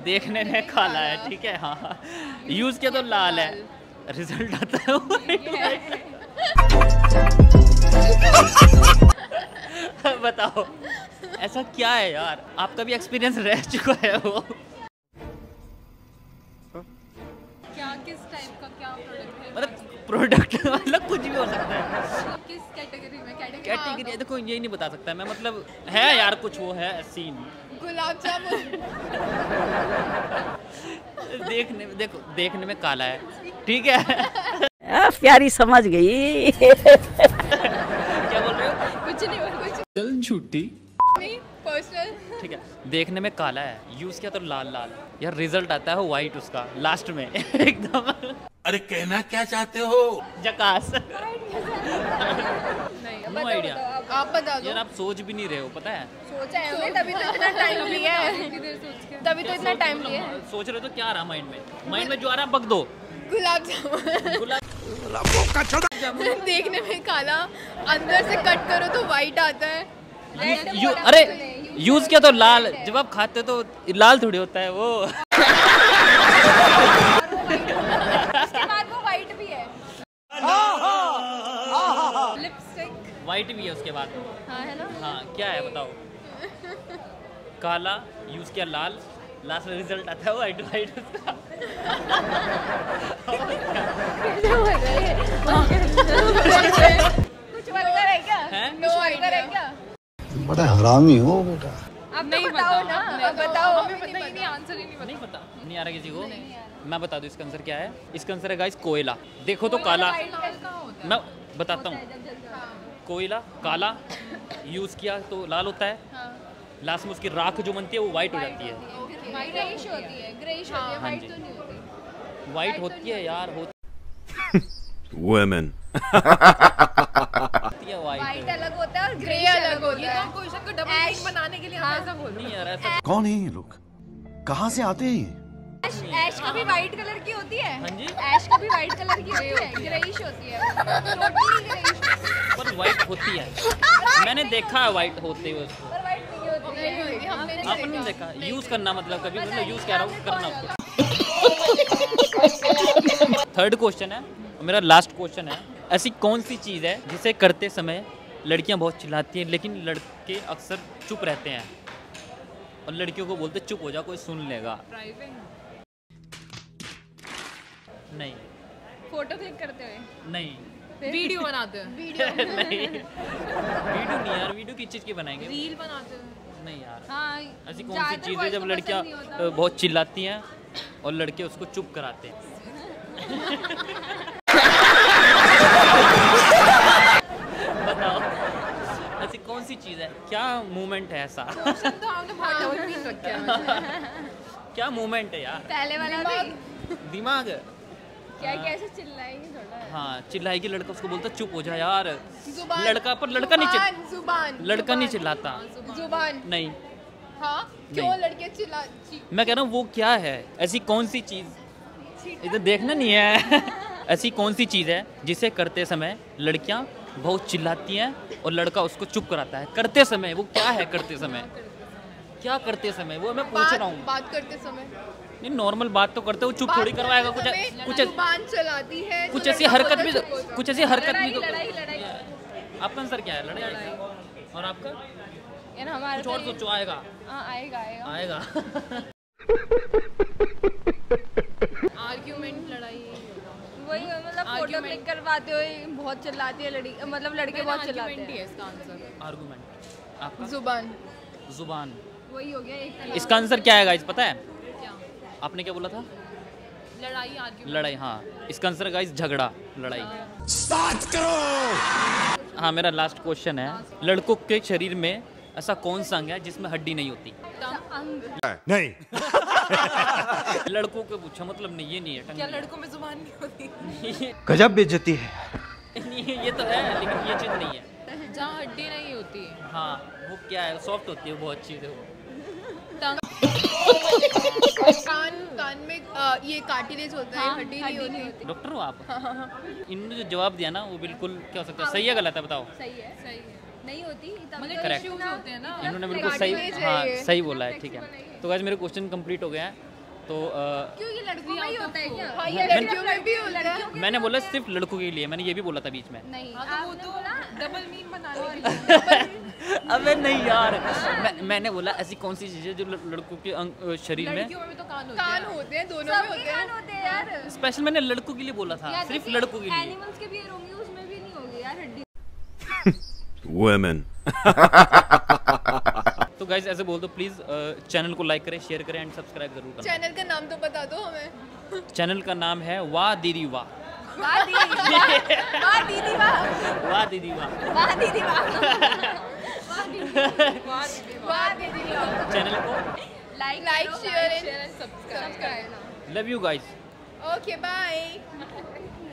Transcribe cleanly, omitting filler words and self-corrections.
देखने में काला है, ठीक है, हाँ, यूज किया तो लाल है, रिजल्ट आता है बताओ ऐसा क्या है यार, आपका भी एक्सपीरियंस रह चुका है वो। क्या किस टाइप का क्या प्रोडक्ट है? मतलब प्रोडक्ट मतलब कुछ भी हो सकता है, किस कैटेगरी में? कैटेगरी देखो यही नहीं बता सकता मैं, मतलब है यार कुछ वो है सीन। गुलाब जामुन। देखने में काला है, ठीक है। प्यारी समझ गई। क्या बोल रहे हो? कुछ नहीं बोल, कुछ चल झूठी नहीं, पर्सनल। ठीक है, देखने में काला है, यूज किया तो लाल लाल, यार रिजल्ट आता है वाइट उसका लास्ट में एकदम। अरे कहना क्या चाहते हो? जकास। नहीं, नो आइडिया। आप बता दो। यार आप सोच भी नहीं रहे हो, पता है। सोचा है हमने, तभी तो इतना टाइम लिया है, तभी तो इतना टाइम लिया है। सोच रहे हो तो क्या आ रहा माइंड में जो आ रहा है बक दो। गुलाब जामुन। गुलाब देखने में काला, अंदर से कट करो तो वाइट आता है। अरे यूज किया तो लाल, जब आप खाते हो तो लाल थोड़ी होता है वो। उसके बाद वो वाइट भी है। लिपस्टिक वाइट भी है उसके बाद। हाँ है ना। हाँ क्या है बताओ। काला यूज किया लाल, लास्ट में रिजल्ट आता है वाइट वाइट उसका। कुछ वर्कर है क्या? हैं? नो वर्कर है क्या? बड़ा हरामी हो बेटा। आप नहीं बताओ ना, बताओ। हमें पता ही नहीं, आंसर ही नहीं नहीं पता, नहीं आ रहा किसी को। मैं बता दूं इसका आंसर क्या है। इसका आंसर है गाइस कोयला। देखो तो काला, मैं बताता हूँ। कोयला काला, यूज किया तो लाल होता है, लास्ट में उसकी राख जो बनती है वो वाइट हो जाती है। ग्रेइश होती है, ग्रेइश होती है, हाँ वाइट जी। तो नहीं होती। वाइट होती है यार, होती वुमेन है वाइट वाइट। अलग होता है और ग्रे अलग होता है। ये तो क्वेश्चन को डबल मीनिंग बनाने के लिए हम ऐसा बोल रहे नहीं यार ऐसा कौन है ये लोग? कहाँ से आते हैं ये? हैं। ऐश कभी वाइट कलर की होती है? हाँ जी। ऐश कभी वाइट कलर की होती है, ग्रेइश होती है, टोटली ग्रेइश। पर वाइट होती है, मैंने देखा है वाइट होते हुए उसको। पर वाइट नहीं होती। हमने आपने नहीं देखा, यूज करना मतलब कभी, मतलब यूज कह रहा हूँ करना उसको। थर्ड क्वेश्चन है मेरा, लास्ट क्वेश्चन है। ऐसी कौन सी चीज़ है जिसे करते समय लड़कियां बहुत चिल्लाती हैं लेकिन लड़के अक्सर चुप रहते हैं, और लड़कियों को बोलते चुप हो जा कोई सुन लेगा। ड्राइविंग। नहीं फोटो क्लिक करते हुए। नहीं वीडियो बनाते हैं। वीडियो नहीं वीडियो नहीं यार, वीडियो किस चीज़ की बनाएंगे? रील बनाते हैं। नहीं यार, हाँ, ऐसी कौन सी चीज़ है जब लड़कियां बहुत चिल्लाती हैं और लड़के उसको चुप कराते हैं? बताओ ऐसी कौन सी चीज़ है, क्या मूवमेंट है ऐसा? तो हमने बहुत डबल मीनिंग रखे हैं। क्या मूवमेंट है यार? पहले वाला भी दिमाग। क्या कैसे चिल्लाएंगे थोड़ा। हाँ चिल्लाएगी, लड़का उसको बोलता चुप हो जा यार। जुबान। लड़का पर लड़का नहीं जुबान। लड़का नहीं चिल्लाता। जुबान। नहीं हाँ क्यों नहीं। लड़के चिल्ला? मैं कह रहा हूँ वो क्या है, ऐसी कौन सी चीज़, इधर देखना नहीं है। ऐसी कौन सी चीज़ है जिसे करते समय लड़कियां बहुत चिल्लाती हैं और लड़का उसको चुप कराता है? करते समय वो क्या है? करते समय क्या करते समय वो मैं पूछ रहा हूँ। बात करते समय नहीं नॉर्मल बात तो करते, वो चुप थोड़ी करवाएगा। कुछ जुबान चलाती है। कुछ ऐसी हरकत भी, कुछ ऐसी हरकत भी तो। लड़ाई। आपका आंसर क्या है? लड़ाई। और आपका? यार हमारा कुछ और सोचो, आएगा आएगा। आएगा। आर्ग्यूमेंट, लड़ाई। वही मतलब फोटो क्लिक करवाते हुए बहुत चिल्लाती है लड़की, मतलब लड़के बहुत चिल्लाते हैं। इसका आंसर आर्गुमेंट। आपका? जुबान। जुबान। वही हो गया एक। इसका आंसर क्या है गाइस पता है? क्या? आपने क्या बोला था? लड़ाई, आर्ग्यूमेंट। लड़ाई। हाँ इसका आंसर गाइस झगड़ा, लड़ाई। स्टार्ट करो। हाँ मेरा लास्ट क्वेश्चन है, लड़कों के शरीर में ऐसा कौन सा अंग है जिसमें हड्डी नहीं होती? अंग। नहीं। लड़कों को पूछा, मतलब नहीं ये नहीं है। क्या लड़कों में जुबान नहीं होती? गजब बेइज्जती है। ये तो है लेकिन ये चीज़ नहीं है। जहाँ हड्डी नहीं होती। हाँ वो क्या है, सॉफ्ट होती है वो, बहुत चीज़ है वो। कान में ये कार्टिलेज होता है, हड्डी नहीं होती। डॉक्टर हो आप? इन्होंने जो जवाब दिया ना वो बिल्कुल क्या हो सकता है, सही है गलत है बताओ? सही है। नहीं होती मतलब Correct. issues होते हैं ना। इन्होंने बिल्कुल सही, Cartilage है हाँ ये। सही बोला है। ठीक है तो गाइस मेरे क्वेश्चन कंप्लीट हो गए हैं। तो क्यों ये लड़कों में ही होता है क्या? हाँ, ये मैंने- लड़कियों में भी होता है। मैंने बोला सिर्फ लड़कों के लिए, मैंने ये भी बोला था बीच में। नहीं, हाँ, तो वो आपने तो बोला डबल मीन बनाने के लिए। अबे नहीं यार, मैंने बोला ऐसी कौन सी चीज़ है जो लड़कों के शरीर में। लड़कियों में भी तो कान होते कान हैं। होते हैं, दोनों में होते हैं। कान होते हैं यार। स्पेशल मैंने लड़कों के लिए बोला था, यार सिर्फ देखिए, लड़कों के लिए। एनिमल्स के भी ईयर होंगे, उसमें भी नहीं होंगे यार हड्डी। Women. तो गाइज ऐसे बोल दो प्लीज़, चैनल को लाइक करें, शेयर करें एंड सब्सक्राइब जरूर करें। चैनल का नाम तो बता दो हमें। चैनल का नाम है वाह दीदी वाह। वाह दीदी वाह, वाह दीदी वाह, वाह दीदी वाह। वाह दीदी वाह, वाह दीदी वाह। चैनल को like share and subscribe. Love you guys. Okay bye.